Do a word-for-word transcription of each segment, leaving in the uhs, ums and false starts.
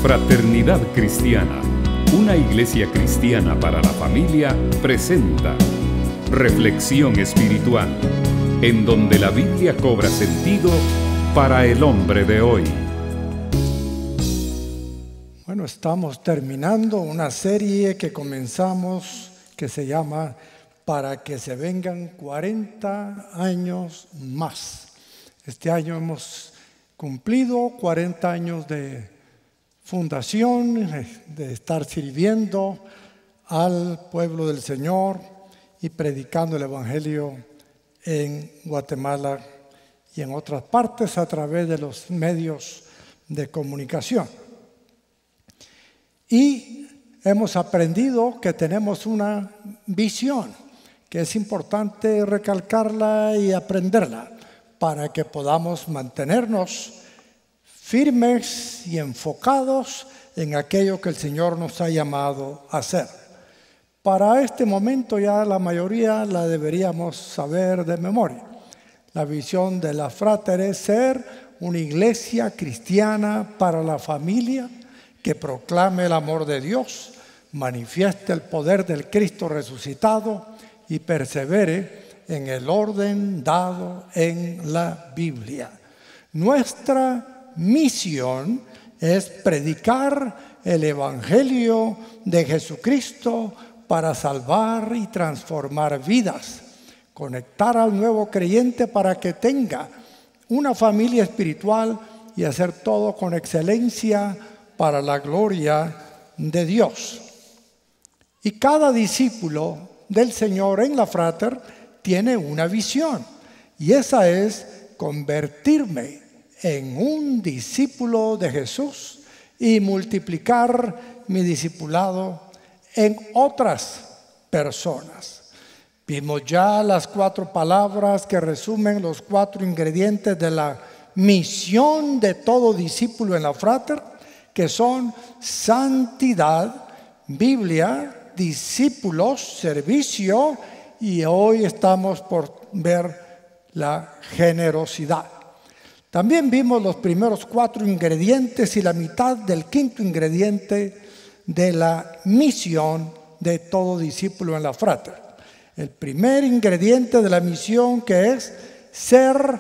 Fraternidad Cristiana, una iglesia cristiana para la familia, presenta Reflexión Espiritual, en donde la Biblia cobra sentido para el hombre de hoy. Bueno, estamos terminando una serie que comenzamos que se llama Para que se vengan cuarenta años más. Este año hemos cumplido cuarenta años de fundación, de estar sirviendo al pueblo del Señor y predicando el Evangelio en Guatemala y en otras partes a través de los medios de comunicación. Y hemos aprendido que tenemos una visión, que es importante recalcarla y aprenderla para que podamos mantenernos firmes y enfocados en aquello que el Señor nos ha llamado a hacer. Para este momento ya la mayoría la deberíamos saber de memoria. La visión de la Frater es ser una iglesia cristiana para la familia que proclame el amor de Dios, manifieste el poder del Cristo resucitado y persevere en el orden dado en la Biblia. Nuestra misión es predicar el Evangelio de Jesucristo para salvar y transformar vidas, conectar al nuevo creyente para que tenga una familia espiritual y hacer todo con excelencia para la gloria de Dios. Y cada discípulo del Señor en la Frater tiene una visión, y esa es convertirme en un discípulo de Jesús y multiplicar mi discipulado en otras personas. Vimos ya las cuatro palabras que resumen los cuatro ingredientes de la misión de todo discípulo en la Frater, que son santidad, Biblia, discípulos, servicio, y hoy estamos por ver la generosidad. También vimos los primeros cuatro ingredientes y la mitad del quinto ingrediente de la misión de todo discípulo en la Frater. El primer ingrediente de la misión, que es ser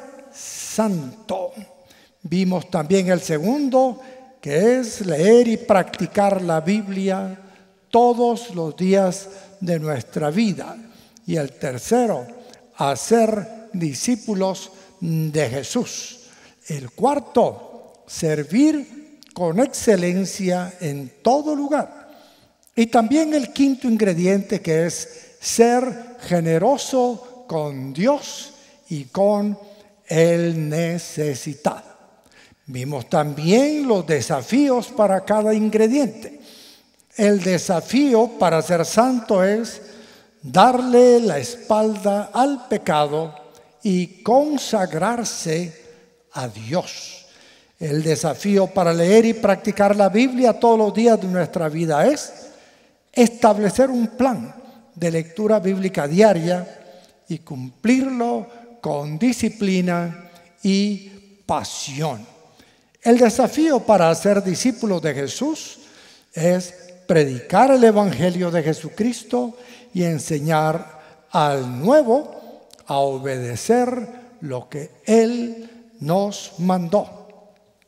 santo. Vimos también el segundo, que es leer y practicar la Biblia todos los días de nuestra vida. Y el tercero, hacer discípulos de Jesús. El cuarto, servir con excelencia en todo lugar. Y también el quinto ingrediente, que es ser generoso con Dios y con el necesitado. Vimos también los desafíos para cada ingrediente. El desafío para ser santo es darle la espalda al pecado y consagrarse a Dios. El desafío para leer y practicar la Biblia todos los días de nuestra vida es establecer un plan de lectura bíblica diaria y cumplirlo con disciplina y pasión. El desafío para ser discípulos de Jesús es predicar el Evangelio de Jesucristo y enseñar al nuevo a obedecer lo que Él nos mandó.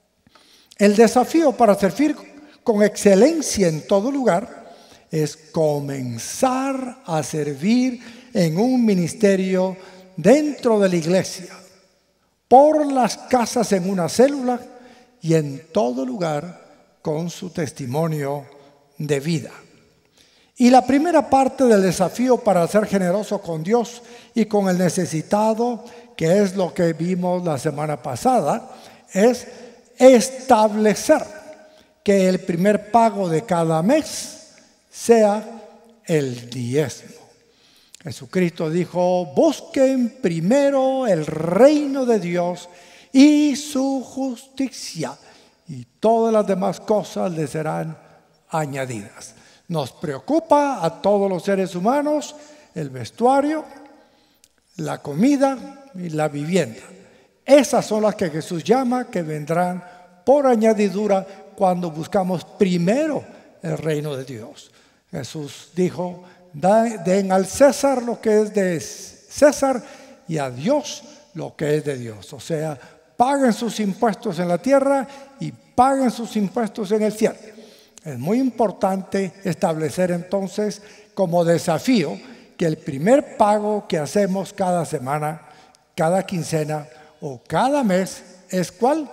El desafío para servir con excelencia en todo lugar es comenzar a servir en un ministerio dentro de la iglesia, por las casas en una célula y en todo lugar con su testimonio de vida. Y la primera parte del desafío para ser generoso con Dios y con el necesitado, que es lo que vimos la semana pasada, es establecer que el primer pago de cada mes sea el diezmo. Jesucristo dijo: busquen primero el reino de Dios y su justicia, y todas las demás cosas les serán añadidas. Nos preocupa a todos los seres humanos el vestuario, la comida y la vivienda. Esas son las que Jesús llama que vendrán por añadidura cuando buscamos primero el reino de Dios. Jesús dijo: den al César lo que es de César y a Dios lo que es de Dios. O sea, paguen sus impuestos en la tierra y paguen sus impuestos en el cielo. Es muy importante establecer entonces como desafío que el primer pago que hacemos cada semana, cada quincena o cada mes es ¿cuál?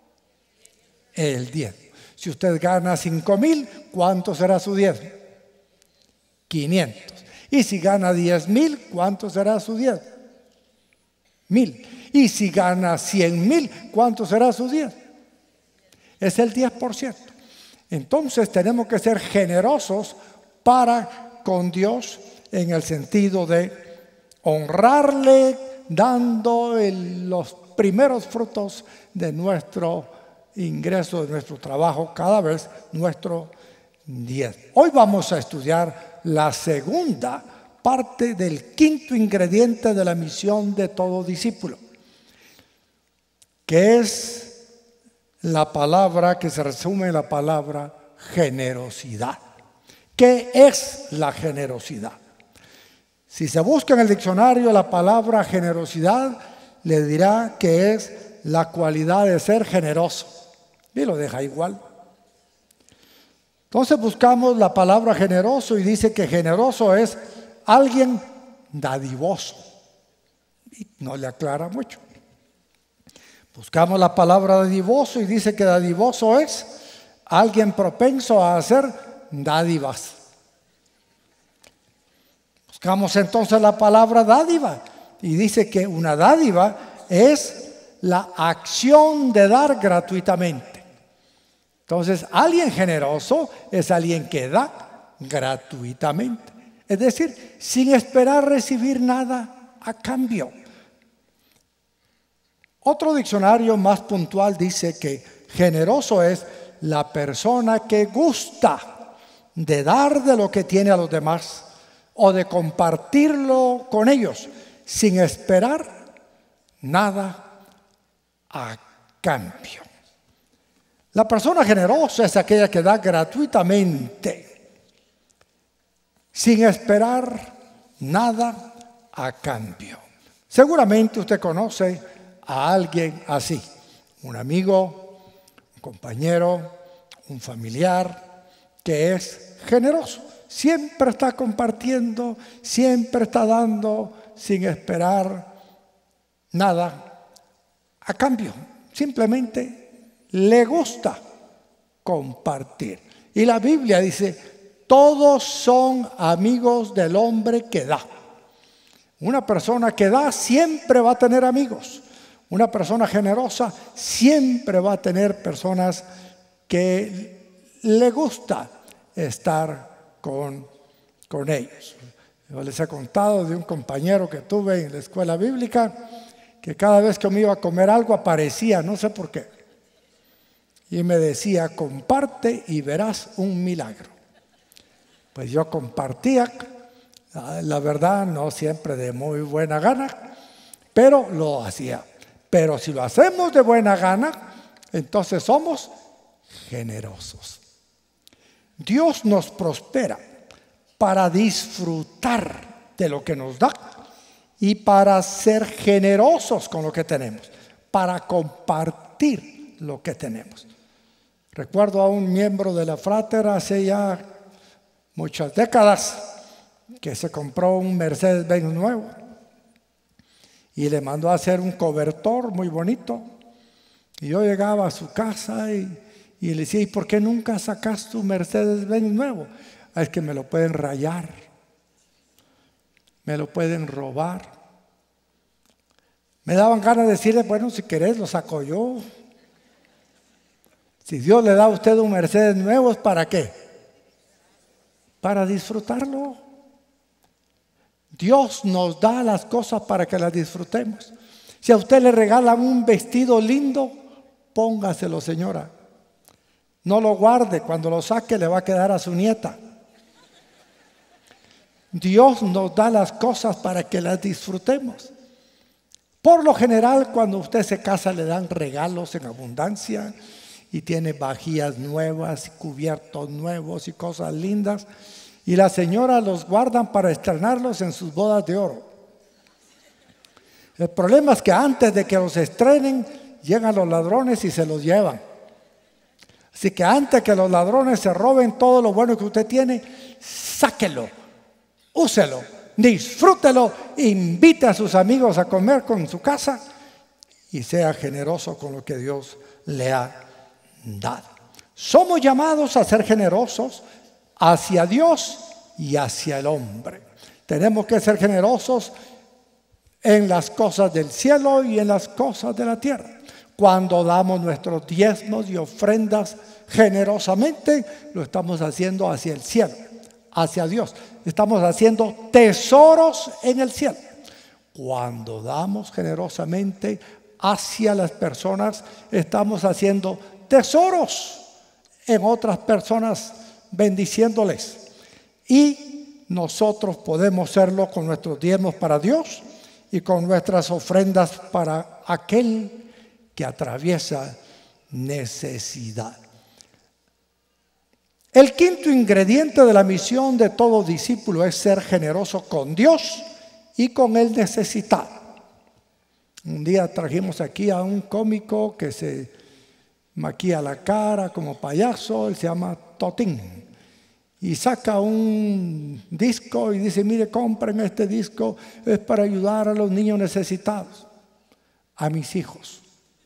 El diezmo. Si usted gana cinco mil, ¿cuánto será su diezmo? quinientos. Y si gana diez mil, ¿cuánto será su diezmo? Mil. Y si gana cien mil, ¿cuánto será su diezmo? Es el diez por ciento. Entonces tenemos que ser generosos para con Dios en el sentido de honrarle dando el, los primeros frutos de nuestro ingreso, de nuestro trabajo, cada vez nuestro diezmo. Hoy vamos a estudiar la segunda parte del quinto ingrediente de la misión de todo discípulo, que es la palabra que se resume en la palabra generosidad. ¿Qué es la generosidad? Si se busca en el diccionario la palabra generosidad, le dirá que es la cualidad de ser generoso. Y lo deja igual. Entonces buscamos la palabra generoso y dice que generoso es alguien dadivoso. Y no le aclara mucho. Buscamos la palabra dadivoso y dice que dadivoso es alguien propenso a hacer dádivas. Buscamos entonces la palabra dádiva y dice que una dádiva es la acción de dar gratuitamente. Entonces, alguien generoso es alguien que da gratuitamente. Es decir, sin esperar recibir nada a cambio. Otro diccionario más puntual dice que generoso es la persona que gusta de dar de lo que tiene a los demás o de compartirlo con ellos sin esperar nada a cambio. La persona generosa es aquella que da gratuitamente sin esperar nada a cambio. Seguramente usted conoce a alguien así, un amigo, un compañero, un familiar que es generoso. Siempre está compartiendo, siempre está dando sin esperar nada a cambio. Simplemente le gusta compartir. Y la Biblia dice, todos son amigos del hombre que da. Una persona que da siempre va a tener amigos. Una persona generosa siempre va a tener personas que le gusta estar con, con ellos. Yo les he contado de un compañero que tuve en la escuela bíblica que cada vez que me iba a comer algo aparecía, no sé por qué, y me decía, comparte y verás un milagro. Pues yo compartía, la verdad no siempre de muy buena gana, pero lo hacía. Pero si lo hacemos de buena gana, entonces somos generosos. Dios nos prospera para disfrutar de lo que nos da y para ser generosos con lo que tenemos, para compartir lo que tenemos. Recuerdo a un miembro de la Frater hace ya muchas décadas que se compró un Mercedes-Benz nuevo y le mandó a hacer un cobertor muy bonito. Y yo llegaba a su casa y, y le decía, ¿y por qué nunca sacas tu Mercedes-Benz nuevo? Ah, es que me lo pueden rayar, me lo pueden robar. Me daban ganas de decirle, bueno, si querés lo saco yo. Si Dios le da a usted un Mercedes nuevo, ¿es para qué? Para disfrutarlo. Dios nos da las cosas para que las disfrutemos. Si a usted le regalan un vestido lindo, póngaselo, señora. No lo guarde, cuando lo saque le va a quedar a su nieta. Dios nos da las cosas para que las disfrutemos. Por lo general, cuando usted se casa le dan regalos en abundancia y tiene vajillas nuevas, cubiertos nuevos y cosas lindas. Y la señora los guardan para estrenarlos en sus bodas de oro. El problema es que antes de que los estrenen, llegan los ladrones y se los llevan. Así que antes que los ladrones se roben todo lo bueno que usted tiene, sáquelo, úselo, disfrútelo, invite a sus amigos a comer con su casa y sea generoso con lo que Dios le ha dado. Somos llamados a ser generosos hacia Dios y hacia el hombre. Tenemos que ser generosos en las cosas del cielo y en las cosas de la tierra. Cuando damos nuestros diezmos y ofrendas generosamente, lo estamos haciendo hacia el cielo, hacia Dios. Estamos haciendo tesoros en el cielo. Cuando damos generosamente hacia las personas, estamos haciendo tesoros en otras personas, bendiciéndoles. Y nosotros podemos hacerlo con nuestros diezmos para Dios y con nuestras ofrendas para aquel que atraviesa necesidad. El quinto ingrediente de la misión de todo discípulo es ser generoso con Dios y con el necesitado. Un día trajimos aquí a un cómico que se maquilla la cara como payaso, él se llama Totín. Y saca un disco y dice, mire, compren este disco, es para ayudar a los niños necesitados, a mis hijos.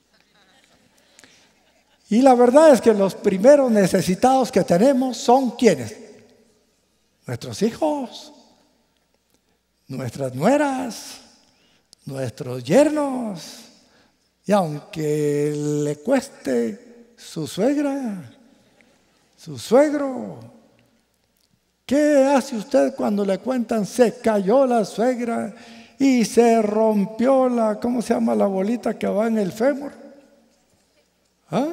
Y la verdad es que los primeros necesitados que tenemos son ¿quiénes? Nuestros hijos, nuestras nueras, nuestros yernos, y aunque le cueste su suegra, su suegro. ¿Qué hace usted cuando le cuentan se cayó la suegra y se rompió la, ¿cómo se llama la bolita que va en el fémur? ¿Ah?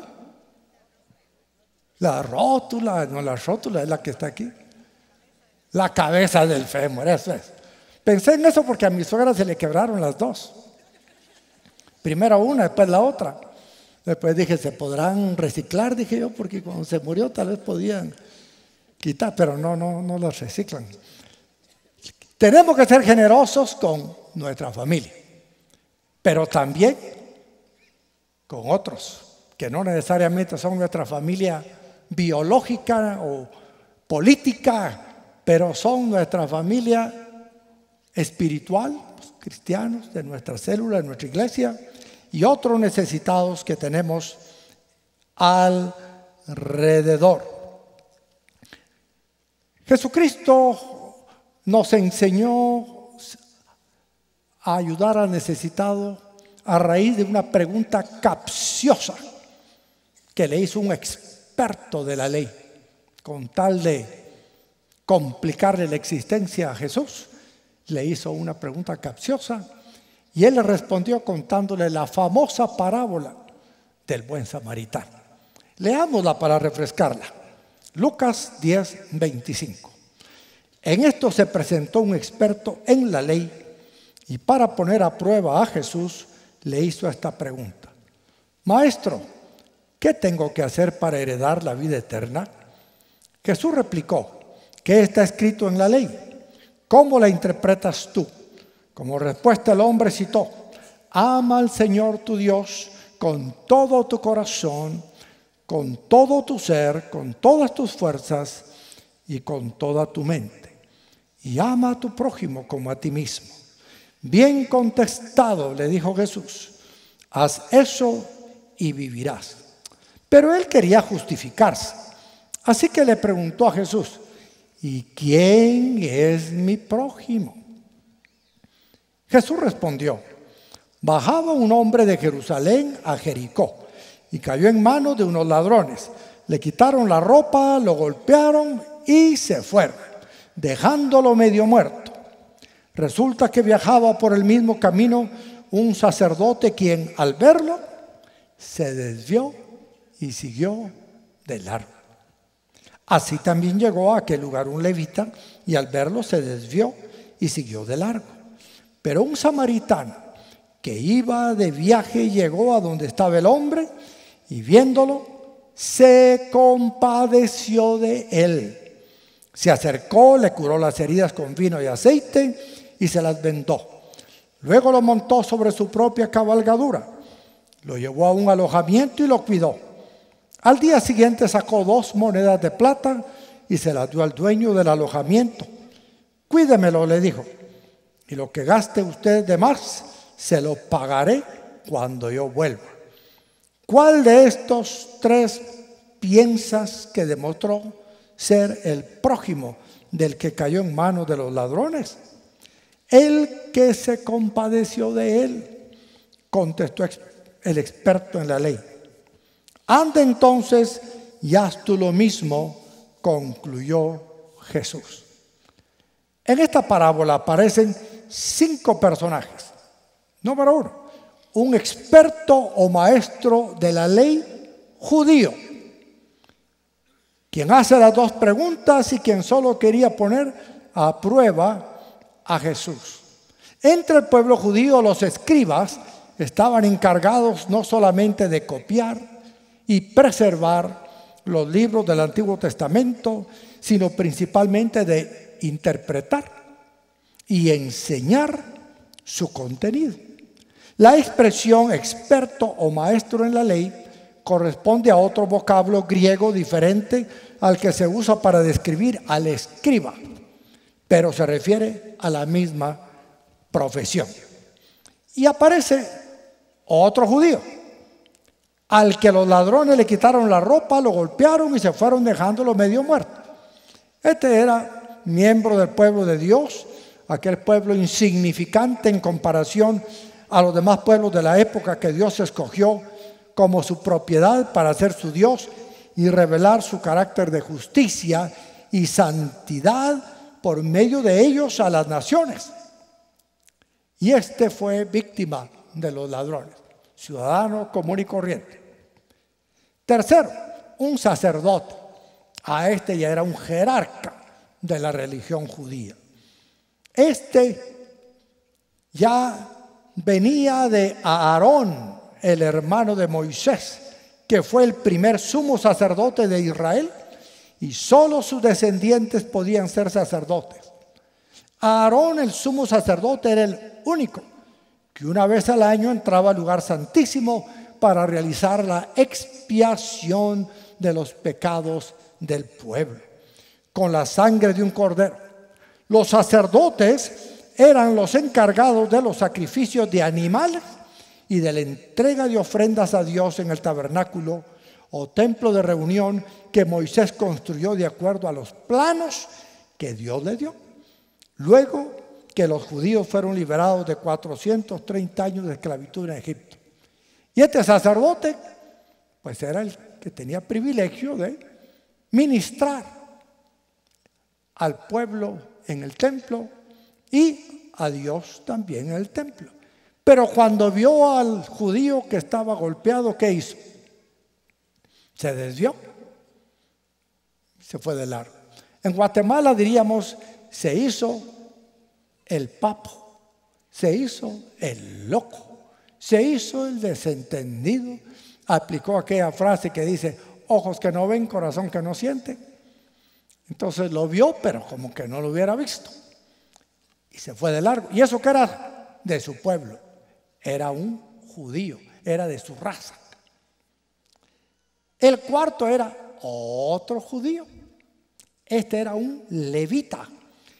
La rótula, no la rótula es la que está aquí. La cabeza del fémur, eso es. Pensé en eso porque a mi suegra se le quebraron las dos. Primero una, después la otra. Después dije, ¿se podrán reciclar? Dije yo, porque cuando se murió tal vez podían quitar, pero no, no, no las reciclan. Tenemos que ser generosos con nuestra familia, pero también con otros que no necesariamente son nuestra familia biológica o política, pero son nuestra familia espiritual, los cristianos de nuestra célula, de nuestra iglesia, y otros necesitados que tenemos alrededor. Jesucristo nos enseñó a ayudar al necesitado a raíz de una pregunta capciosa que le hizo un experto de la ley, con tal de complicarle la existencia a Jesús. Le hizo una pregunta capciosa y él le respondió contándole la famosa parábola del buen samaritano. Leámosla para refrescarla. Lucas diez, veinticinco. En esto se presentó un experto en la ley y para poner a prueba a Jesús le hizo esta pregunta: Maestro, ¿qué tengo que hacer para heredar la vida eterna? Jesús replicó: ¿qué está escrito en la ley? ¿Cómo la interpretas tú? Como respuesta el hombre citó: ama al Señor tu Dios con todo tu corazón, con todo tu ser, con todas tus fuerzas y con toda tu mente. Y ama a tu prójimo como a ti mismo. Bien contestado, le dijo Jesús. Haz eso y vivirás. Pero él quería justificarse. Así que le preguntó a Jesús: ¿y quién es mi prójimo? Jesús respondió: bajaba un hombre de Jerusalén a Jericó y cayó en manos de unos ladrones. Le quitaron la ropa, lo golpearon y se fueron, dejándolo medio muerto. Resulta que viajaba por el mismo camino un sacerdote, quien al verlo se desvió y siguió de largo. Así también llegó a aquel lugar un levita y al verlo se desvió y siguió de largo. Pero un samaritano que iba de viaje llegó a donde estaba el hombre y viéndolo se compadeció de él. Se acercó, le curó las heridas con vino y aceite y se las vendó. Luego lo montó sobre su propia cabalgadura, lo llevó a un alojamiento y lo cuidó. Al día siguiente sacó dos monedas de plata y se las dio al dueño del alojamiento. Cuídemelo, le dijo, y lo que gaste usted de más se lo pagaré cuando yo vuelva. ¿Cuál de estos tres piensas que demostró ser el prójimo del que cayó en manos de los ladrones? El que se compadeció de él, contestó el experto en la ley. Anda entonces y haz tú lo mismo, concluyó Jesús. En esta parábola aparecen cinco personajes. Número uno, un experto o maestro de la ley judío, quien hace las dos preguntas y quien solo quería poner a prueba a Jesús. Entre el pueblo judío, los escribas estaban encargados no solamente de copiar y preservar los libros del Antiguo Testamento, sino principalmente de interpretar y enseñar su contenido. La expresión experto o maestro en la ley corresponde a otro vocablo griego diferente al que se usa para describir al escriba, pero se refiere a la misma profesión. Y aparece otro judío, al que los ladrones le quitaron la ropa, lo golpearon y se fueron dejándolo medio muerto. Este era miembro del pueblo de Dios, aquel pueblo insignificante en comparación a los demás pueblos de la época que Dios escogió como su propiedad para ser su Dios y revelar su carácter de justicia y santidad por medio de ellos a las naciones. Y este fue víctima de los ladrones, ciudadano común y corriente. Tercero, un sacerdote. A este ya era un jerarca de la religión judía. Este ya venía de Aarón, el hermano de Moisés, que fue el primer sumo sacerdote de Israel, y solo sus descendientes podían ser sacerdotes. Aarón, el sumo sacerdote, era el único que una vez al año entraba al lugar santísimo para realizar la expiación de los pecados del pueblo con la sangre de un cordero. Los sacerdotes eran los encargados de los sacrificios de animales y de la entrega de ofrendas a Dios en el tabernáculo o templo de reunión que Moisés construyó de acuerdo a los planos que Dios le dio. Luego que los judíos fueron liberados de cuatrocientos treinta años de esclavitud en Egipto. Y este sacerdote, pues era el que tenía privilegio de ministrar al pueblo en el templo y a Dios también en el templo. Pero cuando vio al judío que estaba golpeado, ¿qué hizo? Se desvió, se fue de largo. En Guatemala diríamos, se hizo el papo, se hizo el loco, se hizo el desentendido. Aplicó aquella frase que dice, ojos que no ven, corazón que no siente. Entonces lo vio, pero como que no lo hubiera visto. Y se fue de largo. ¿Y eso qué era? De su pueblo. Era un judío, era de su raza. El cuarto era otro judío. Este era un levita.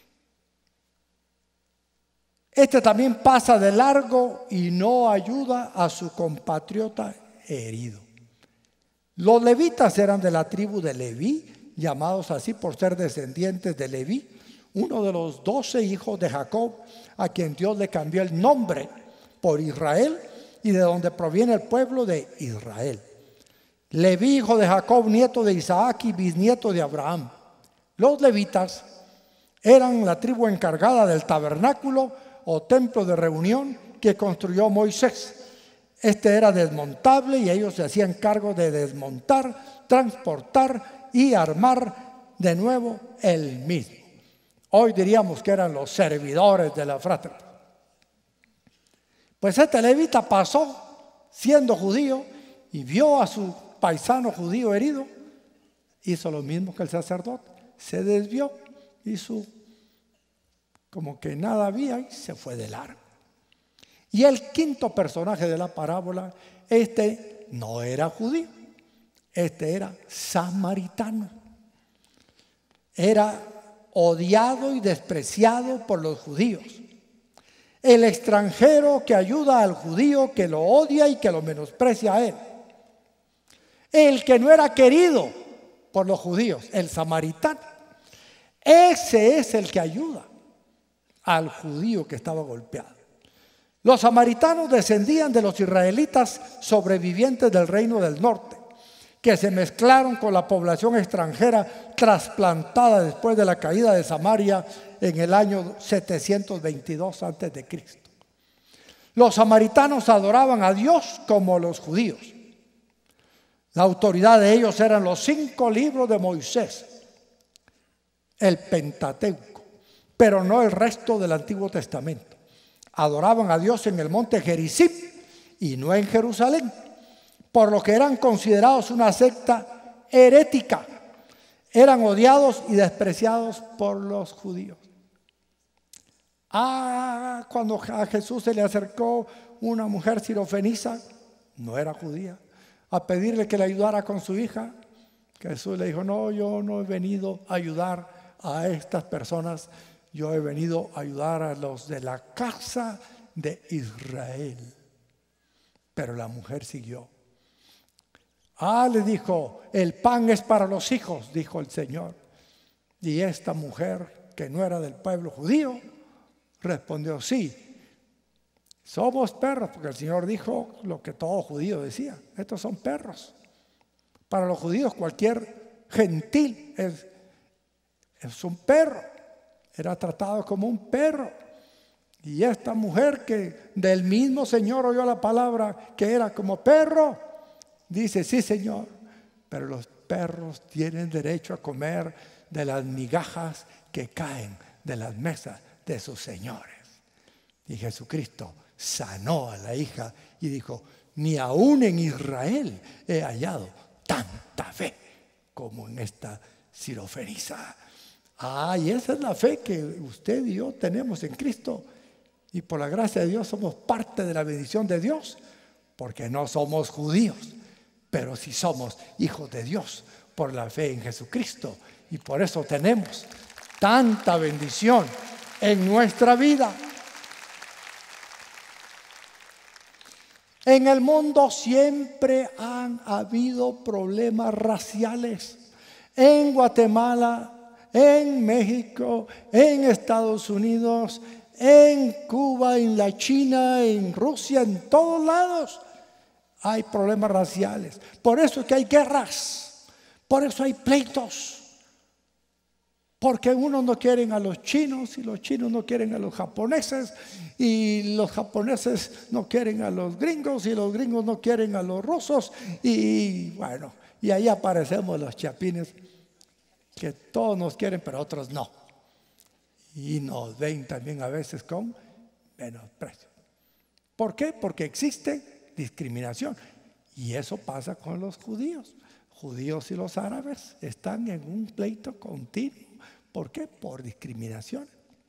Este también pasa de largo y no ayuda a su compatriota herido. Los levitas eran de la tribu de Leví, llamados así por ser descendientes de Leví, uno de los doce hijos de Jacob, a quien Dios le cambió el nombre por Israel y de donde proviene el pueblo de Israel. Leví, hijo de Jacob, nieto de Isaac y bisnieto de Abraham. Los levitas eran la tribu encargada del tabernáculo o templo de reunión que construyó Moisés. Este era desmontable y ellos se hacían cargo de desmontar, transportar y armar de nuevo el mismo. Hoy diríamos que eran los servidores de la fraternidad. Pues este levita pasó siendo judío y vio a su paisano judío herido, hizo lo mismo que el sacerdote. Se desvió, hizo como que nada había y se fue de largo. Y el quinto personaje de la parábola, este no era judío, este era samaritano. Era odiado y despreciado por los judíos. El extranjero que ayuda al judío que lo odia y que lo menosprecia a él. El que no era querido por los judíos, el samaritano. Ese es el que ayuda al judío que estaba golpeado. Los samaritanos descendían de los israelitas sobrevivientes del reino del norte, que se mezclaron con la población extranjera trasplantada después de la caída de Samaria en el año setecientos veintidós antes de Cristo. Los samaritanos adoraban a Dios como los judíos. La autoridad de ellos eran los cinco libros de Moisés, el Pentateuco, pero no el resto del Antiguo Testamento. Adoraban a Dios en el monte Gerizim y no en Jerusalén, por lo que eran considerados una secta herética. Eran odiados y despreciados por los judíos. Ah, cuando a Jesús se le acercó una mujer sirofenisa, no era judía, a pedirle que le ayudara con su hija, Jesús le dijo: no, yo no he venido a ayudar a estas personas, yo he venido a ayudar a los de la casa de Israel. Pero la mujer siguió. Ah, le dijo: el pan es para los hijos, dijo el Señor. Y esta mujer, que no era del pueblo judío, respondió: sí, somos perros, porque el Señor dijo lo que todo judío decía: estos son perros. Para los judíos cualquier gentil es, es un perro, era tratado como un perro. Y esta mujer, que del mismo Señor oyó la palabra que era como perro, dice: sí, Señor, pero los perros tienen derecho a comer de las migajas que caen de las mesas de sus señores. Y Jesucristo sanó a la hija y dijo: ni aún en Israel he hallado tanta fe como en esta sirofenisa. Ah, y esa es la fe que usted y yo tenemos en Cristo. Y por la gracia de Dios somos parte de la bendición de Dios, porque no somos judíos, pero sí somos hijos de Dios por la fe en Jesucristo. Y por eso tenemos tanta bendición en nuestra vida. En el mundo siempre han habido problemas raciales. En Guatemala, en México, en Estados Unidos, en Cuba, en la China, en Rusia, en todos lados hay problemas raciales. Por eso es que hay guerras, por eso hay pleitos. Porque unos no quieren a los chinos y los chinos no quieren a los japoneses y los japoneses no quieren a los gringos y los gringos no quieren a los rusos. Y bueno, y ahí aparecemos los chapines, que todos nos quieren pero otros no. Y nos ven también a veces con menosprecio. ¿Por qué? Porque existe discriminación. Y eso pasa con los judíos. Judíos y los árabes están en un pleito continuo. ¿Por qué? Por discriminación.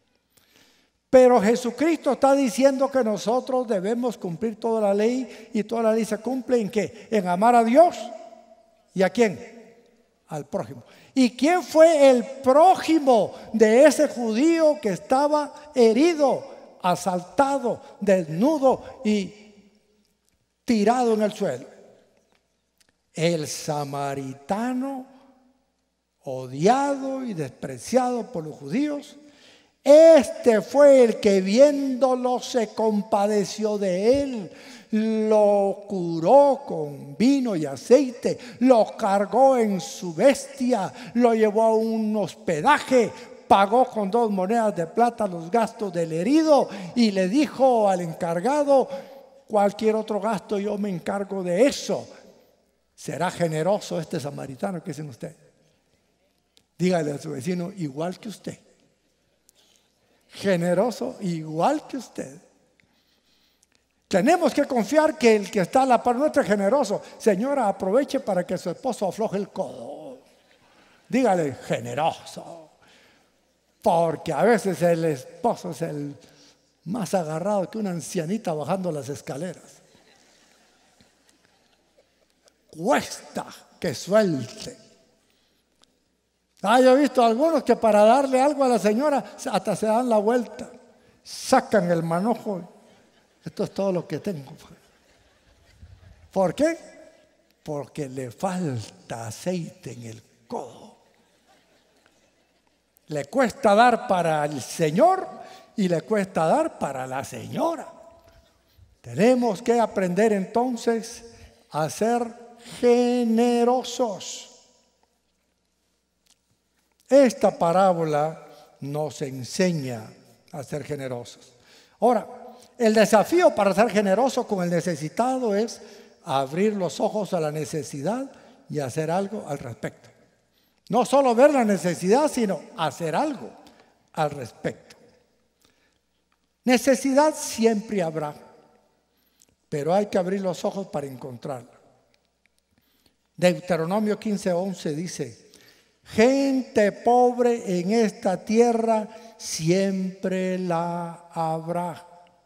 Pero Jesucristo está diciendo que nosotros debemos cumplir toda la ley, y toda la ley se cumple ¿en qué? En amar a Dios. ¿Y a quién? Al prójimo. ¿Y quién fue el prójimo de ese judío que estaba herido, asaltado, desnudo y tirado en el suelo? El samaritano, odiado y despreciado por los judíos. Este fue el que, viéndolo, se compadeció de él, lo curó con vino y aceite, lo cargó en su bestia, lo llevó a un hospedaje, pagó con dos monedas de plata los gastos del herido y le dijo al encargado: cualquier otro gasto yo me encargo de eso. ¿Será generoso este samaritano? ¿Qué dicen ustedes? Dígale a su vecino: igual que usted. Generoso igual que usted. Tenemos que confiar que el que está a la par nuestra es generoso. Señora, aproveche para que su esposo afloje el codo. Dígale, generoso. Porque a veces el esposo es el más agarrado que una ancianita bajando las escaleras. Cuesta que suelte. Ah, yo he visto algunos que para darle algo a la señora hasta se dan la vuelta, sacan el manojo. Esto es todo lo que tengo. ¿Por qué? Porque le falta aceite en el codo. Le cuesta dar para el Señor y le cuesta dar para la señora. Tenemos que aprender entonces a ser generosos. Esta parábola nos enseña a ser generosos. Ahora, el desafío para ser generoso con el necesitado es abrir los ojos a la necesidad y hacer algo al respecto. No solo ver la necesidad, sino hacer algo al respecto. Necesidad siempre habrá, pero hay que abrir los ojos para encontrarla. Deuteronomio quince once dice: gente pobre en esta tierra siempre la habrá.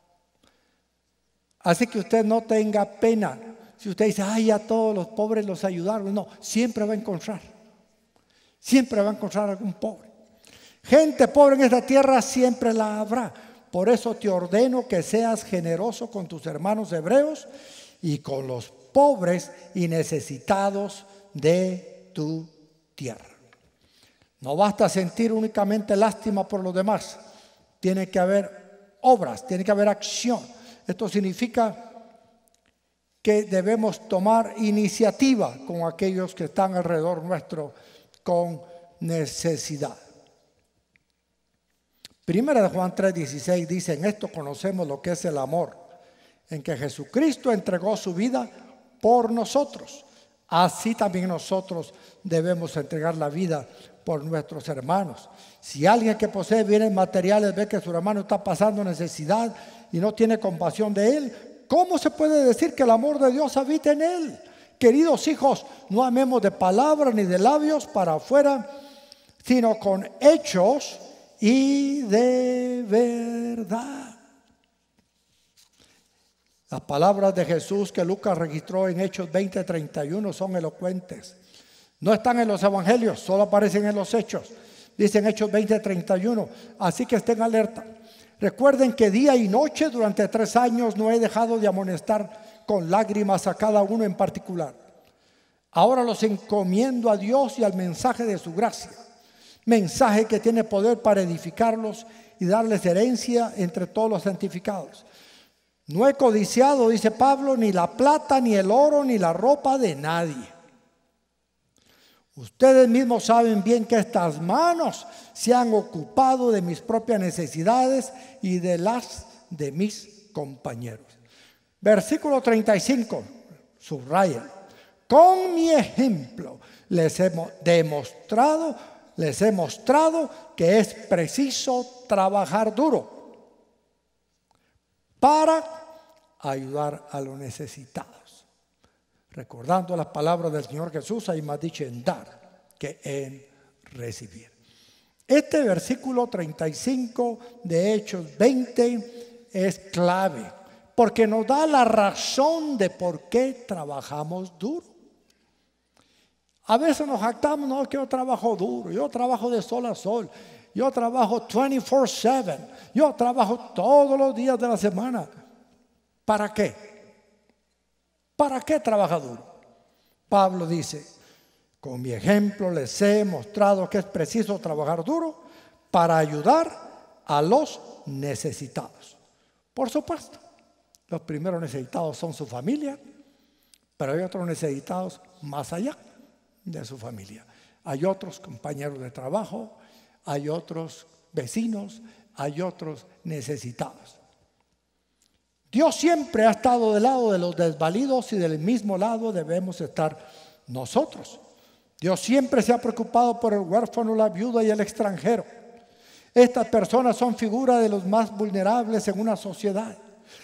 Así que usted no tenga pena. Si usted dice, ay, a todos los pobres los ayudaron. No, siempre va a encontrar. Siempre va a encontrar algún pobre. Gente pobre en esta tierra siempre la habrá. Por eso te ordeno que seas generoso con tus hermanos hebreos y con los pobres y necesitados de tu tierra. No basta sentir únicamente lástima por los demás. Tiene que haber obras, tiene que haber acción. Esto significa que debemos tomar iniciativa con aquellos que están alrededor nuestro con necesidad. Primera de Juan tres dieciséis dice: en esto conocemos lo que es el amor, en que Jesucristo entregó su vida por nosotros. Así también nosotros debemos entregar la vida por nuestros hermanos. Si alguien que posee bienes materiales ve que su hermano está pasando necesidad y no tiene compasión de él, ¿cómo se puede decir que el amor de Dios habita en él? Queridos hijos, no amemos de palabra ni de labios para afuera, sino con hechos y de verdad. Las palabras de Jesús que Lucas registró en Hechos veinte treinta y uno son elocuentes. No están en los evangelios, solo aparecen en los hechos. Dicen Hechos veinte treinta y uno, así que estén alerta. Recuerden que día y noche durante tres años no he dejado de amonestar con lágrimas a cada uno en particular. Ahora los encomiendo a Dios y al mensaje de su gracia. Mensaje que tiene poder para edificarlos y darles herencia entre todos los santificados. No he codiciado, dice Pablo, ni la plata, ni el oro, ni la ropa de nadie. Ustedes mismos saben bien que estas manos se han ocupado de mis propias necesidades y de las de mis compañeros. Versículo treinta y cinco, subraya. Con mi ejemplo les hemos demostrado, les he mostrado que es preciso trabajar duro para ayudar a los necesitados. Recordando las palabras del Señor Jesús, hay más dicho en dar que en recibir. Este versículo treinta y cinco de Hechos veinte es clave, porque nos da la razón de por qué trabajamos duro. A veces nos jactamos, no, que yo trabajo duro, yo trabajo de sol a sol, yo trabajo veinticuatro siete, yo trabajo todos los días de la semana. ¿Para qué? ¿Para qué trabaja duro? Pablo dice, con mi ejemplo les he mostrado que es preciso trabajar duro para ayudar a los necesitados. Por supuesto, los primeros necesitados son su familia, pero hay otros necesitados más allá de su familia. Hay otros compañeros de trabajo, hay otros vecinos, hay otros necesitados. Dios siempre ha estado del lado de los desvalidos y del mismo lado debemos estar nosotros. Dios siempre se ha preocupado por el huérfano, la viuda y el extranjero. Estas personas son figuras de los más vulnerables en una sociedad.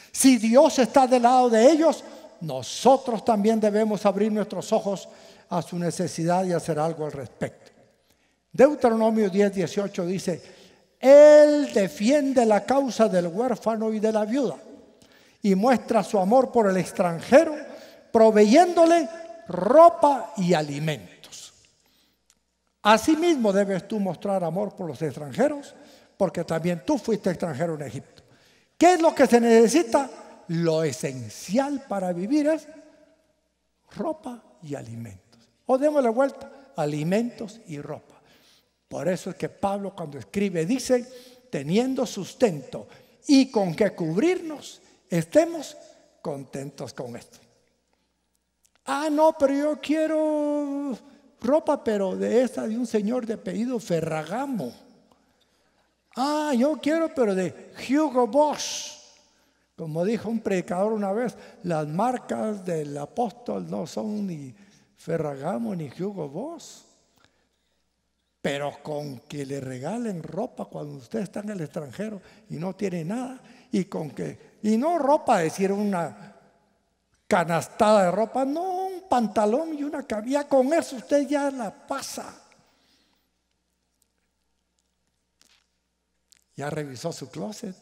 Si Dios está del lado de ellos, nosotros también debemos abrir nuestros ojos a su necesidad y hacer algo al respecto. Deuteronomio diez, dieciocho dice: Él defiende la causa del huérfano y de la viuda y muestra su amor por el extranjero, proveyéndole ropa y alimentos. Asimismo debes tú mostrar amor por los extranjeros, porque también tú fuiste extranjero en Egipto. ¿Qué es lo que se necesita? Lo esencial para vivir es ropa y alimentos. O démosle vuelta, alimentos y ropa. Por eso es que Pablo, cuando escribe, dice: teniendo sustento y con que cubrirnos, estemos contentos con esto. Ah, no, pero yo quiero ropa, pero de esa de un señor de apellido Ferragamo. Ah, yo quiero, pero de Hugo Boss. Como dijo un predicador una vez, las marcas del apóstol no son ni Ferragamo ni Hugo Boss. Pero con que le regalen ropa cuando usted está en el extranjero y no tiene nada, y con que, y no ropa, decir una canastada de ropa, no, un pantalón y una camisa, con eso usted ya la pasa. ¿Ya revisó su closet?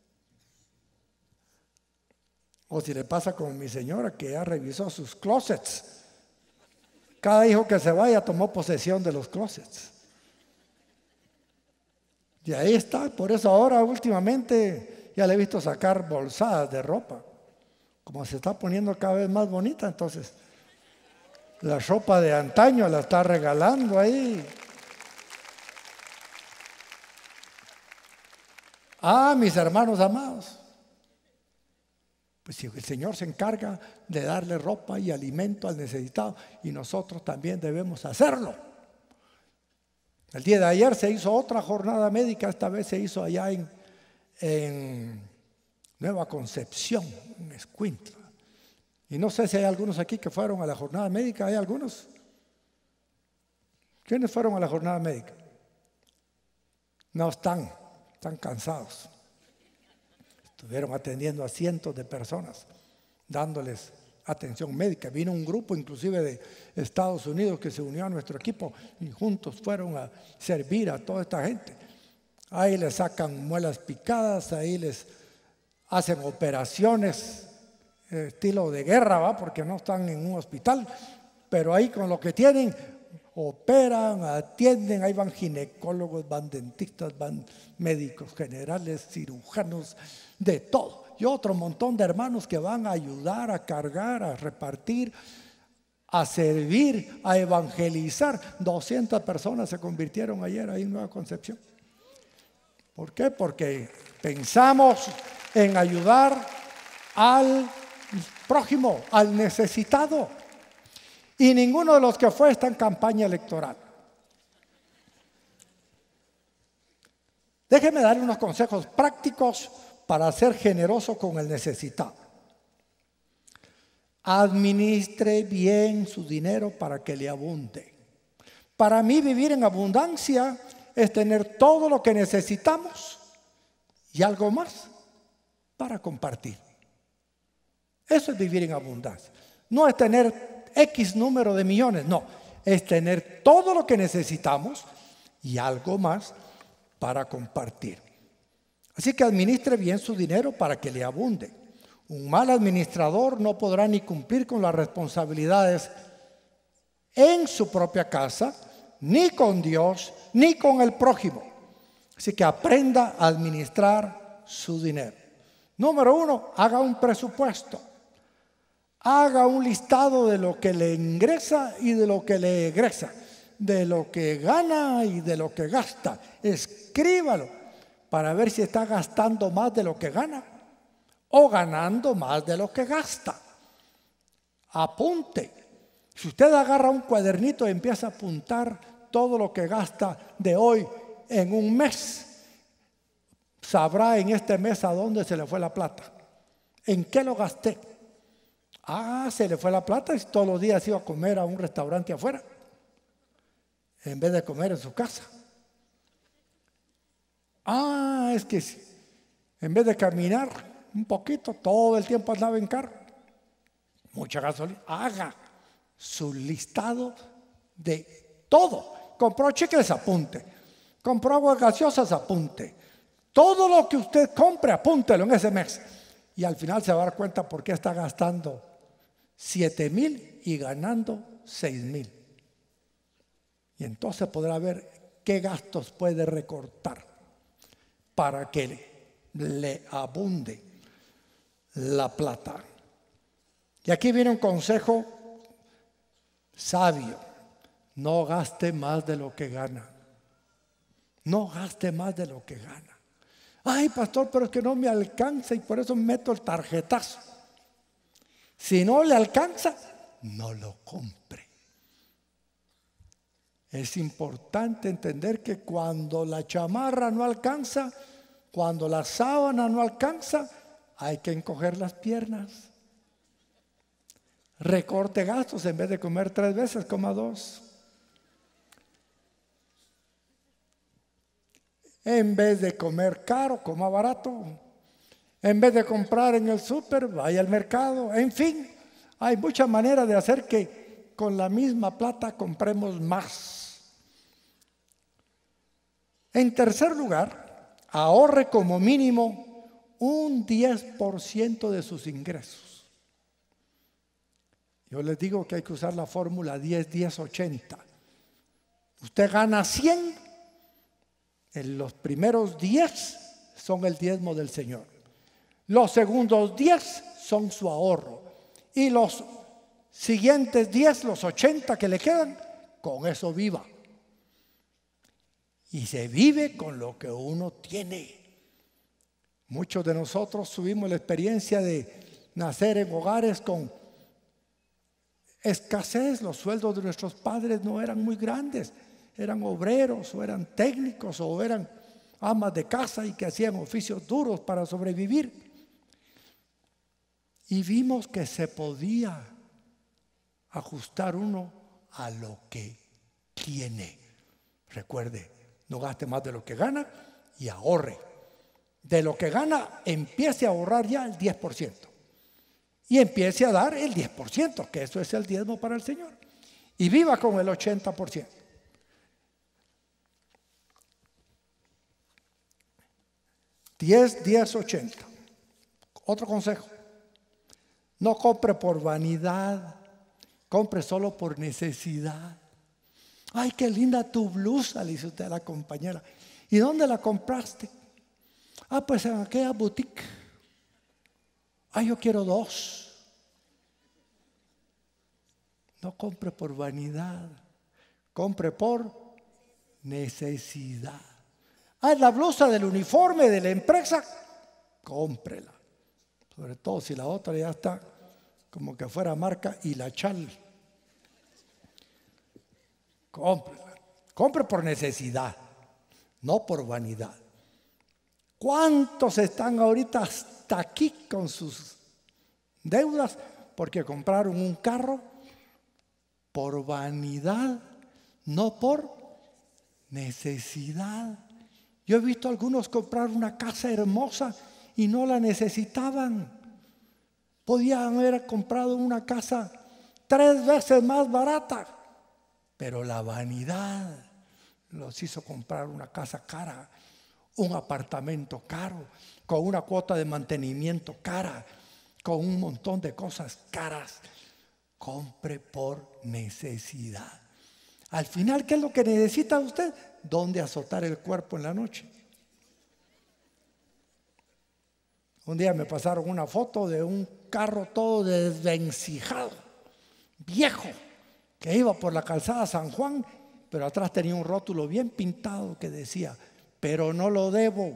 O si le pasa como mi señora, que ya revisó sus closets. Cada hijo que se vaya tomó posesión de los closets. Y ahí está. Por eso ahora últimamente ya le he visto sacar bolsadas de ropa. Como se está poniendo cada vez más bonita, entonces la ropa de antaño la está regalando ahí. Ah, mis hermanos amados, pues si el Señor se encarga de darle ropa y alimento al necesitado, y nosotros también debemos hacerlo. El día de ayer se hizo otra jornada médica, esta vez se hizo allá en, en Nueva Concepción, en Escuintla. Y no sé si hay algunos aquí que fueron a la jornada médica. ¿Hay algunos? ¿Quiénes fueron a la jornada médica? No están, están cansados. Estuvieron atendiendo a cientos de personas, dándoles atención médica. Vino un grupo inclusive de Estados Unidos que se unió a nuestro equipo y juntos fueron a servir a toda esta gente. Ahí les sacan muelas picadas, ahí les hacen operaciones eh, estilo de guerra, ¿va? Porque no están en un hospital, pero ahí con lo que tienen operan, atienden. Ahí van ginecólogos, van dentistas, van médicos generales, cirujanos, de todo. Y otro montón de hermanos que van a ayudar, a cargar, a repartir, a servir, a evangelizar. doscientas personas se convirtieron ayer ahí en Nueva Concepción. ¿Por qué? Porque pensamos en ayudar al prójimo, al necesitado. Y ninguno de los que fue está en campaña electoral. Déjeme darle unos consejos prácticos para ser generoso con el necesitado. Administre bien su dinero para que le abunde. Para mí, vivir en abundancia es tener todo lo que necesitamos y algo más para compartir. Eso es vivir en abundancia. No es tener X número de millones, no. Es tener todo lo que necesitamos y algo más para compartir. Así que administre bien su dinero para que le abunde. Un mal administrador no podrá ni cumplir con las responsabilidades en su propia casa, ni con Dios, ni con el prójimo. Así que aprenda a administrar su dinero. Número uno, haga un presupuesto. Haga un listado de lo que le ingresa y de lo que le egresa, de lo que gana y de lo que gasta. Escríbalo para ver si está gastando más de lo que gana o ganando más de lo que gasta. Apunte. Si usted agarra un cuadernito y empieza a apuntar todo lo que gasta de hoy en un mes, sabrá en este mes a dónde se le fue la plata. ¿En qué lo gasté? Ah, se le fue la plata y todos los días iba a comer a un restaurante afuera en vez de comer en su casa. Ah, es que en vez de caminar un poquito, todo el tiempo andaba en carro, mucha gasolina. Haga su listado de todo. Compró chicles, apunte. Compró aguas gaseosas, apunte. Todo lo que usted compre, apúntelo en ese mes. Y al final se va a dar cuenta por qué está gastando siete mil y ganando seis mil. Y entonces podrá ver qué gastos puede recortar para que le abunde la plata. Y aquí viene un consejo sabio: no gaste más de lo que gana. No gaste más de lo que gana. Ay, pastor, pero es que no me alcanza y por eso meto el tarjetazo. Si no le alcanza, no lo compre. Es importante entender que cuando la chamarra no alcanza, cuando la sábana no alcanza, hay que encoger las piernas. Recorte gastos, en vez de comer tres veces, coma dos. En vez de comer caro, coma barato. En vez de comprar en el súper, vaya al mercado. En fin, hay muchas maneras de hacer que con la misma plata compremos más. En tercer lugar, ahorre como mínimo un diez por ciento de sus ingresos. Yo les digo que hay que usar la fórmula diez, diez, ochenta. Usted gana cien. En los primeros diez son el diezmo del Señor. Los segundos diez son su ahorro. Y los siguientes diez, los ochenta que le quedan, con eso viva. Y se vive con lo que uno tiene. Muchos de nosotros tuvimos la experiencia de nacer en hogares con escasez. Los sueldos de nuestros padres no eran muy grandes. Eran obreros o eran técnicos o eran amas de casa y que hacían oficios duros para sobrevivir. Y vimos que se podía ajustar uno a lo que tiene. Recuerde, no gaste más de lo que gana y ahorre. De lo que gana, empiece a ahorrar ya el diez por ciento. Y empiece a dar el diez por ciento, que eso es el diezmo para el Señor. Y viva con el ochenta por ciento. diez, diez, ochenta. Otro consejo: no compre por vanidad, compre solo por necesidad. Ay, qué linda tu blusa, le dice usted a la compañera. ¿Y dónde la compraste? Ah, pues en aquella boutique. Ay, yo quiero dos. No compre por vanidad, compre por necesidad. Ah, la blusa del uniforme de la empresa, cómprela. Sobre todo si la otra ya está como que fuera marca Hilachal. Cómprela. Compre por necesidad, no por vanidad. ¿Cuántos están ahorita hasta aquí con sus deudas porque compraron un carro por vanidad, no por necesidad? Yo he visto a algunos comprar una casa hermosa y no la necesitaban. Podían haber comprado una casa tres veces más barata, pero la vanidad los hizo comprar una casa cara, un apartamento caro, con una cuota de mantenimiento cara, con un montón de cosas caras. Compre por necesidad. Al final, ¿qué es lo que necesita usted? ¿Dónde azotar el cuerpo en la noche? Un día me pasaron una foto de un carro todo desvencijado, viejo, que iba por la calzada San Juan, pero atrás tenía un rótulo bien pintado que decía: pero no lo debo.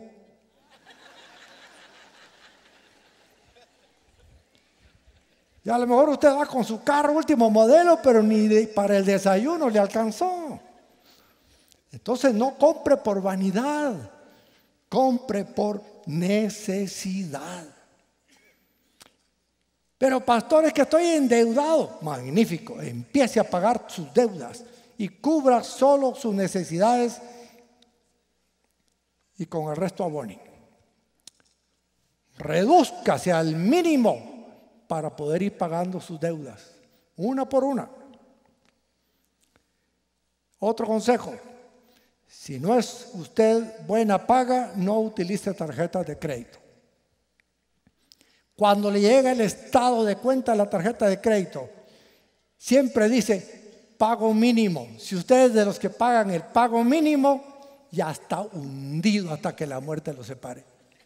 Y a lo mejor usted va con su carro último modelo, pero ni de, para el desayuno le alcanzó. Entonces no compre por vanidad, compre por necesidad. Pero pastor, es que estoy endeudado. Magnífico, empiece a pagar sus deudas y cubra solo sus necesidades y con el resto abone. redúzcase al mínimo para poder ir pagando sus deudas, una por una. Otro consejo: si no es usted buena paga, no utilice tarjetas de crédito. Cuando le llega el estado de cuenta de la tarjeta de crédito, siempre dice pago mínimo. Si usted es de los que pagan el pago mínimo, ya está hundido hasta que la muerte lo separe.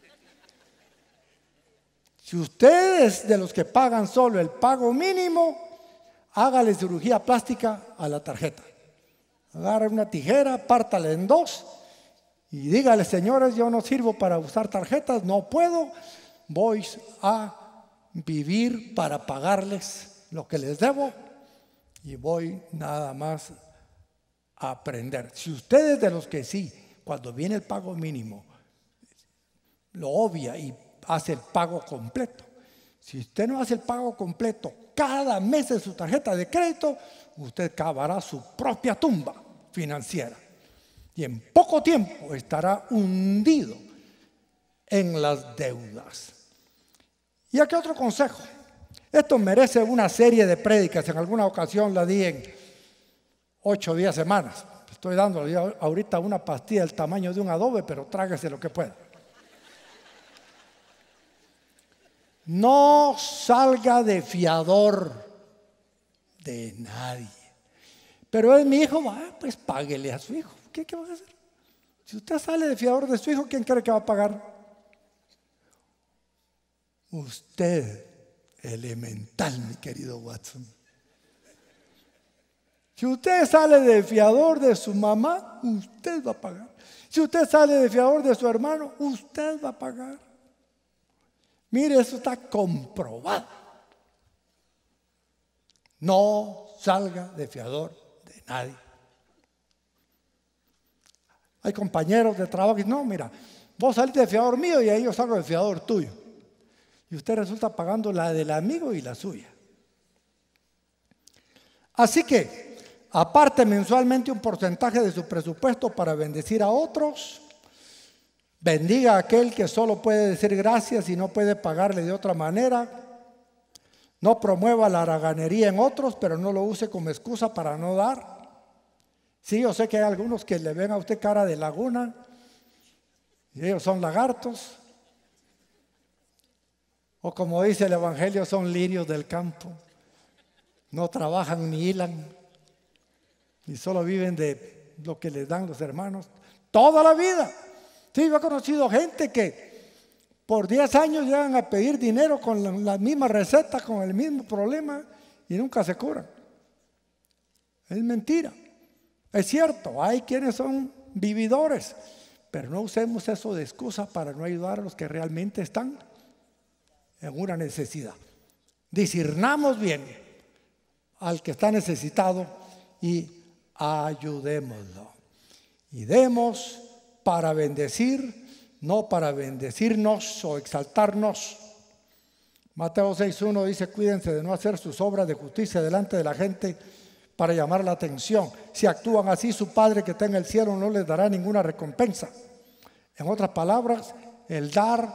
Si usted es de los que pagan solo el pago mínimo, hágale cirugía plástica a la tarjeta. Agarre una tijera, pártala en dos y dígale: señores, yo no sirvo para usar tarjetas, no puedo, voy a vivir para pagarles lo que les debo y voy nada más a aprender. Si usted es de los que sí, cuando viene el pago mínimo, lo obvia y hace el pago completo. Si usted no hace el pago completo cada mes de su tarjeta de crédito, usted cavará su propia tumba financiera y en poco tiempo estará hundido en las deudas. Y aquí otro consejo. Esto merece una serie de prédicas. En alguna ocasión la di en ocho días, semanas. Estoy dándole ahorita una pastilla del tamaño de un adobe, pero tráguese lo que pueda. No salga de fiador de nadie. Pero es mi hijo, va, pues páguele a su hijo. ¿Qué, qué va a hacer? Si usted sale de fiador de su hijo, ¿quién cree que va a pagar? Usted, elemental, mi querido Watson. Si usted sale de fiador de su mamá, usted va a pagar. Si usted sale de fiador de su hermano, usted va a pagar. Mire, eso está comprobado. No salga de fiador de nadie. Hay compañeros de trabajo que dicen: no, mira, vos salís de fiador mío y ahí yo salgo de fiador tuyo. Y usted resulta pagando la del amigo y la suya. Así que aparte mensualmente un porcentaje de su presupuesto para bendecir a otros. Bendiga a aquel que solo puede decir gracias y no puede pagarle de otra manera. No promueva la haraganería en otros, pero no lo use como excusa para no dar. Sí, yo sé que hay algunos que le ven a usted cara de laguna y ellos son lagartos. O como dice el Evangelio, son lirios del campo. No trabajan ni hilan y solo viven de lo que les dan los hermanos toda la vida. Sí, yo he conocido gente que por diez años llegan a pedir dinero con la, la misma receta, con el mismo problema y nunca se curan. Es mentira. Es cierto, hay quienes son vividores, pero no usemos eso de excusa para no ayudar a los que realmente están en una necesidad. Discernamos bien al que está necesitado y ayudémoslo. Y demos para bendecir, no para bendecirnos o exaltarnos. Mateo seis uno dice: cuídense de no hacer sus obras de justicia delante de la gente para llamar la atención. Si actúan así, su Padre que está en el cielo no les dará ninguna recompensa. En otras palabras, el dar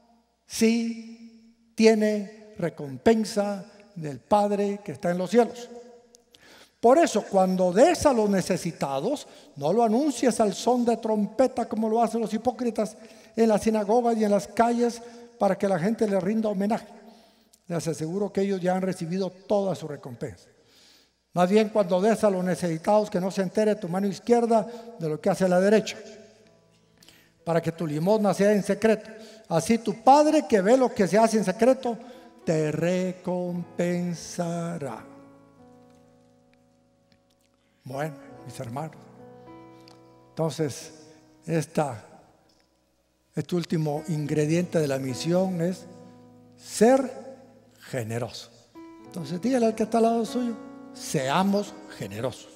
sí tiene recompensa del Padre que está en los cielos. Por eso, cuando des a los necesitados, no lo anuncies al son de trompeta como lo hacen los hipócritas en las sinagogas y en las calles para que la gente les rinda homenaje. Les aseguro que ellos ya han recibido toda su recompensa. Más bien, cuando des a los necesitados, que no se entere tu mano izquierda de lo que hace la derecha, para que tu limosna sea en secreto. Así tu Padre que ve lo que se hace en secreto te recompensará. Bueno, mis hermanos, entonces esta, este último ingrediente de la misión es ser generoso. Entonces dígale al que está al lado suyo: seamos generosos.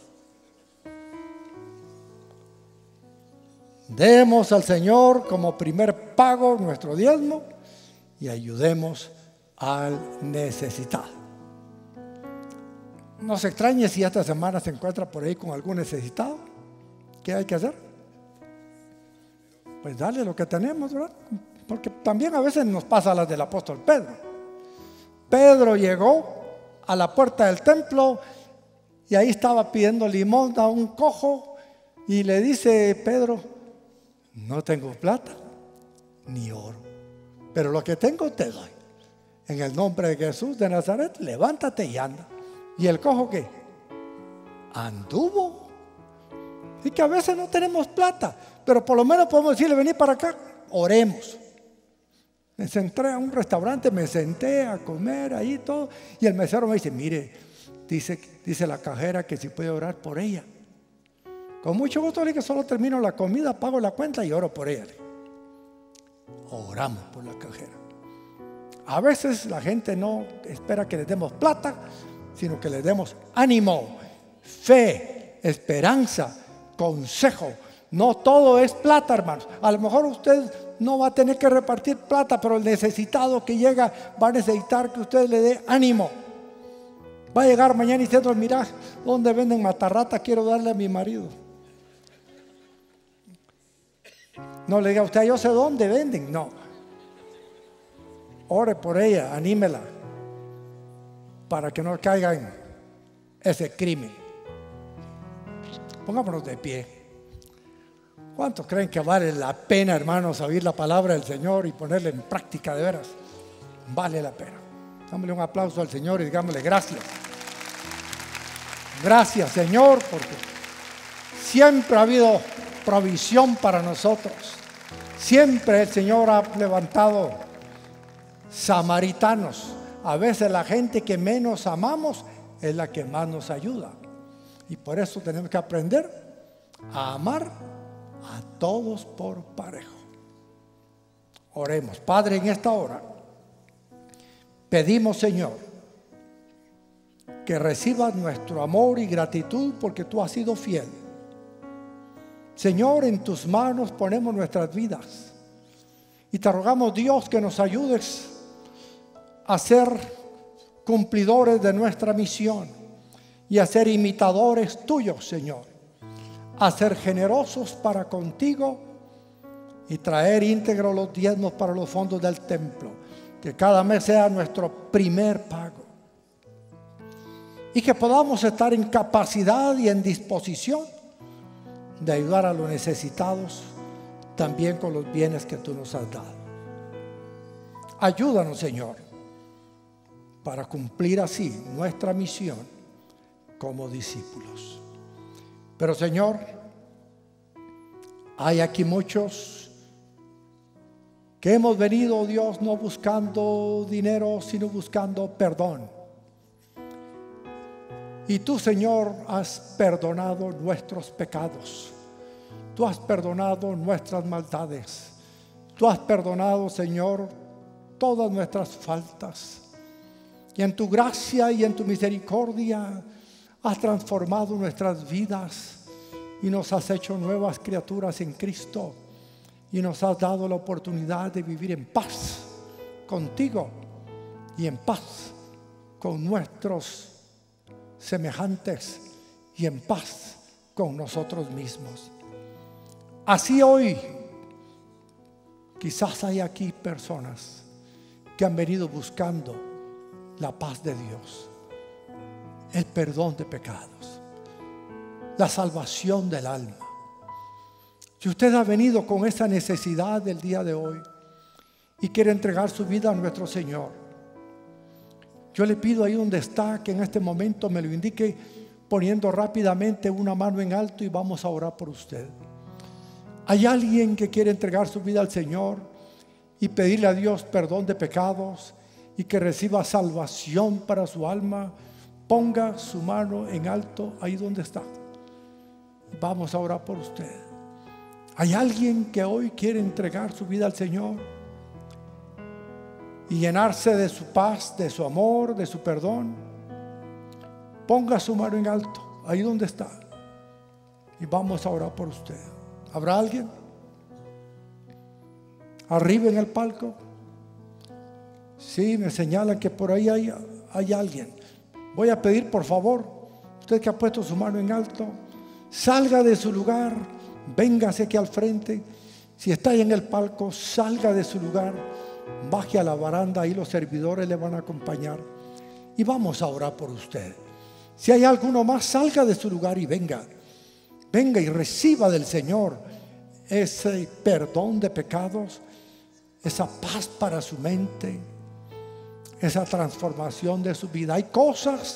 Demos al Señor como primer pago nuestro diezmo y ayudemos al necesitado. No se extrañe si esta semana se encuentra por ahí con algún necesitado. ¿Qué hay que hacer? Pues darle lo que tenemos, ¿verdad? Porque también a veces nos pasa las del apóstol Pedro. Pedro llegó a la puerta del templo y ahí estaba pidiendo limosna a un cojo y le dice Pedro: no tengo plata ni oro, pero lo que tengo te doy. En el nombre de Jesús de Nazaret, levántate y anda. ¿Y el cojo qué? Anduvo. Y que a veces no tenemos plata, pero por lo menos podemos decirle: vení para acá, oremos. Me senté a un restaurante, me senté a comer ahí todo, y el mesero me dice: mire, dice, dice la cajera que si puede orar por ella. Con mucho gusto le dije: solo termino la comida, pago la cuenta y oro por ella. Oramos por la cajera. A veces la gente no espera que les demos plata, sino que les demos ánimo, fe, esperanza, consejo. No todo es plata, hermanos. A lo mejor usted no va a tener que repartir plata, pero el necesitado que llega va a necesitar que usted le dé ánimo. Va a llegar mañana diciendo: mira, ¿dónde venden matarrata? Quiero darle a mi marido. No le diga a usted: yo sé dónde venden. No. Ore por ella, anímela, para que no caiga en ese crimen. Pongámonos de pie. ¿Cuántos creen que vale la pena, hermanos, oír la palabra del Señor y ponerla en práctica de veras? Vale la pena. Dámosle un aplauso al Señor y digámosle: gracias. Gracias, Señor, porque siempre ha habido provisión para nosotros. Siempre el Señor ha levantado samaritanos. A veces la gente que menos amamos es la que más nos ayuda. Y por eso tenemos que aprender a amar a todos por parejo. Oremos. Padre, en esta hora pedimos, Señor, que recibas nuestro amor y gratitud porque tú has sido fiel. Señor, en tus manos ponemos nuestras vidas y te rogamos, Dios, que nos ayudes a ser cumplidores de nuestra misión y a ser imitadores tuyos, Señor, a ser generosos para contigo y traer íntegros los diezmos para los fondos del templo. Que cada mes sea nuestro primer pago y que podamos estar en capacidad y en disposición de ayudar a los necesitados también con los bienes que tú nos has dado. Ayúdanos, Señor, para cumplir así nuestra misión como discípulos. Pero, Señor, hay aquí muchos que hemos venido, oh Dios, no buscando dinero, sino buscando perdón. Y tú, Señor, has perdonado nuestros pecados. Tú has perdonado nuestras maldades. Tú has perdonado, Señor, todas nuestras faltas. Y en tu gracia y en tu misericordia has transformado nuestras vidas y nos has hecho nuevas criaturas en Cristo. Y nos has dado la oportunidad de vivir en paz contigo y en paz con nuestros semejantes y en paz con nosotros mismos. Así hoy quizás hay aquí personas que han venido buscando la paz de Dios, el perdón de pecados, la salvación del alma. Si usted ha venido con esa necesidad del día de hoy y quiere entregar su vida a nuestro Señor, yo le pido ahí donde está que en este momento me lo indique poniendo rápidamente una mano en alto y vamos a orar por usted. ¿Hay alguien que quiere entregar su vida al Señor y pedirle a Dios perdón de pecados y que reciba salvación para su alma? Ponga su mano en alto ahí donde está. Vamos a orar por usted. ¿Hay alguien que hoy quiere entregar su vida al Señor y llenarse de su paz, de su amor, de su perdón? Ponga su mano en alto ahí donde está y vamos a orar por usted. ¿Habrá alguien? Arriba en el palco. Sí, me señalan que por ahí hay, hay alguien. Voy a pedir, por favor, usted que ha puesto su mano en alto, salga de su lugar, véngase aquí al frente. Si está ahí en el palco, salga de su lugar, baje a la baranda, ahí los servidores le van a acompañar y vamos a orar por usted. Si hay alguno más, salga de su lugar y venga. Venga y reciba del Señor ese perdón de pecados, esa paz para su mente, esa transformación de su vida. Hay cosas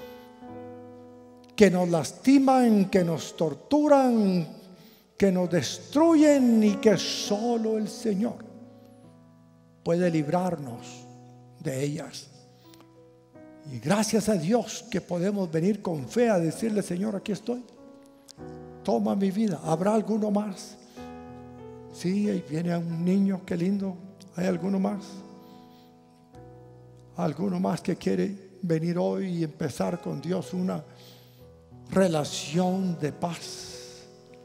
que nos lastiman, que nos torturan, que nos destruyen y que solo el Señor puede librarnos de ellas. Y gracias a Dios que podemos venir con fe a decirle: Señor, aquí estoy, toma mi vida. ¿Habrá alguno más? Sí, ahí viene un niño, qué lindo. ¿Hay alguno más? ¿Alguno más que quiere venir hoy y empezar con Dios una relación de paz?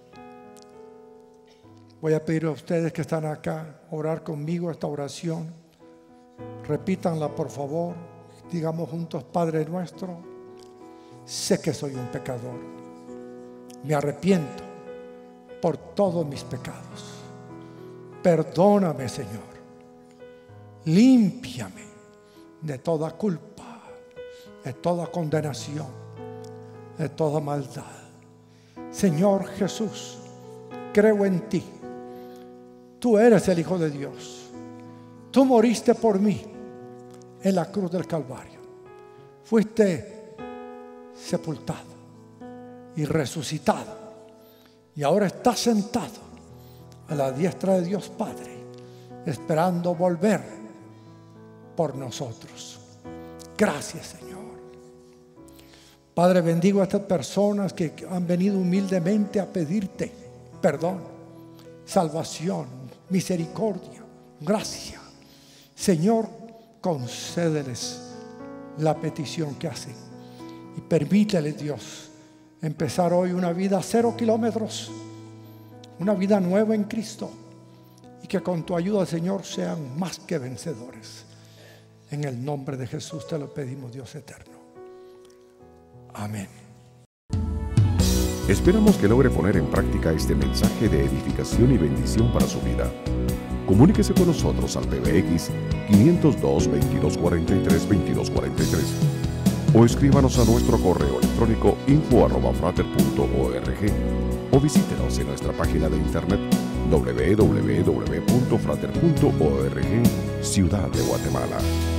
Voy a pedir a ustedes que están acá orar conmigo esta oración. Repítanla, por favor. Digamos juntos: Padre nuestro, sé que soy un pecador. Me arrepiento por todos mis pecados. Perdóname, Señor. Límpiame de toda culpa, de toda condenación, de toda maldad. Señor Jesús, creo en ti. Tú eres el Hijo de Dios. Tú moriste por mí en la cruz del Calvario. Fuiste sepultado y resucitado, y ahora estás sentado a la diestra de Dios Padre, esperando volver por nosotros. Gracias, Señor. Padre, bendigo a estas personas que han venido humildemente a pedirte perdón, salvación, misericordia, gracia. Señor, concédeles la petición que hacen y permítele, Dios, empezar hoy una vida a cero kilómetros, una vida nueva en Cristo, y que con tu ayuda, Señor, sean más que vencedores. En el nombre de Jesús te lo pedimos, Dios eterno. Amén. Esperamos que logre poner en práctica este mensaje de edificación y bendición para su vida. Comuníquese con nosotros al P B X quinientos dos, veintidós cuarenta y tres, veintidós cuarenta y tres o escríbanos a nuestro correo electrónico info arroba frater punto org o visítenos en nuestra página de internet doble u doble u doble u punto frater punto org, Ciudad de Guatemala.